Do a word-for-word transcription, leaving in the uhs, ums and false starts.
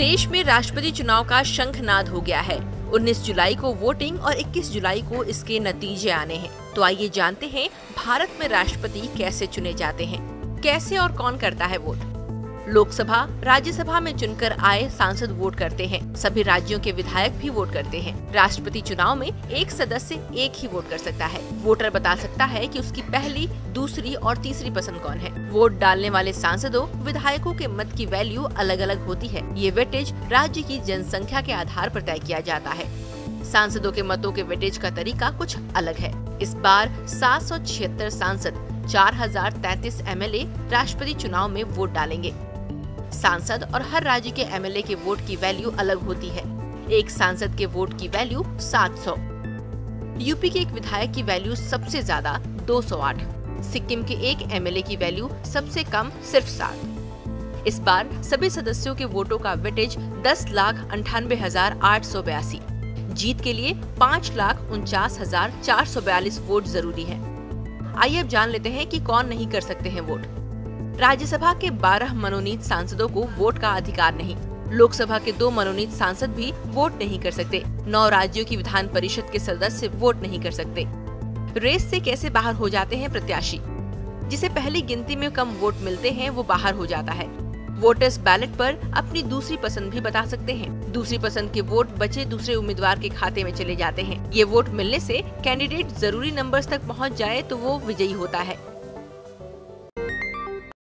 देश में राष्ट्रपति चुनाव का शंखनाद हो गया है। उन्नीस जुलाई को वोटिंग और इक्कीस जुलाई को इसके नतीजे आने हैं। तो आइए जानते हैं भारत में राष्ट्रपति कैसे चुने जाते हैं, कैसे और कौन करता है वोट। लोकसभा, राज्यसभा में चुनकर आए सांसद वोट करते हैं। सभी राज्यों के विधायक भी वोट करते हैं। राष्ट्रपति चुनाव में एक सदस्य एक ही वोट कर सकता है। वोटर बता सकता है कि उसकी पहली, दूसरी और तीसरी पसंद कौन है। वोट डालने वाले सांसदों, विधायकों के मत की वैल्यू अलग अलग होती है। ये वेटेज राज्य की जनसंख्या के आधार पर तय किया जाता है। सांसदों के मतों के वेटेज का तरीका कुछ अलग है। इस बार सात सौ छिहत्तर सांसद, चार हजार तैतीस एम एल ए राष्ट्रपति चुनाव में वोट डालेंगे। सांसद और हर राज्य के एम एल ए के वोट की वैल्यू अलग होती है। एक सांसद के वोट की वैल्यू सात सौ। यूपी के एक विधायक की वैल्यू सबसे ज्यादा दो सौ आठ। सिक्किम के एक एम एल ए की वैल्यू सबसे कम सिर्फ सात। इस बार सभी सदस्यों के वोटों का वेटेज दस लाख अंठानवे हजार आठ सौ बयासी। जीत के लिए पाँच लाख उनचास हजार चार सौ बयालीस वोट जरूरी है। आइए अब जान लेते हैं कि कौन नहीं कर सकते हैं वोट। राज्यसभा के बारह मनोनीत सांसदों को वोट का अधिकार नहीं। लोकसभा के दो मनोनीत सांसद भी वोट नहीं कर सकते। नौ राज्यों की विधान परिषद के सदस्य वोट नहीं कर सकते। रेस से कैसे बाहर हो जाते हैं प्रत्याशी? जिसे पहली गिनती में कम वोट मिलते हैं वो बाहर हो जाता है। वोटर्स बैलेट पर अपनी दूसरी पसंद भी बता सकते हैं। दूसरी पसंद के वोट बचे दूसरे उम्मीदवार के खाते में चले जाते हैं। ये वोट मिलने से कैंडिडेट जरूरी नंबर्स तक पहुंच जाए तो वो विजयी होता है।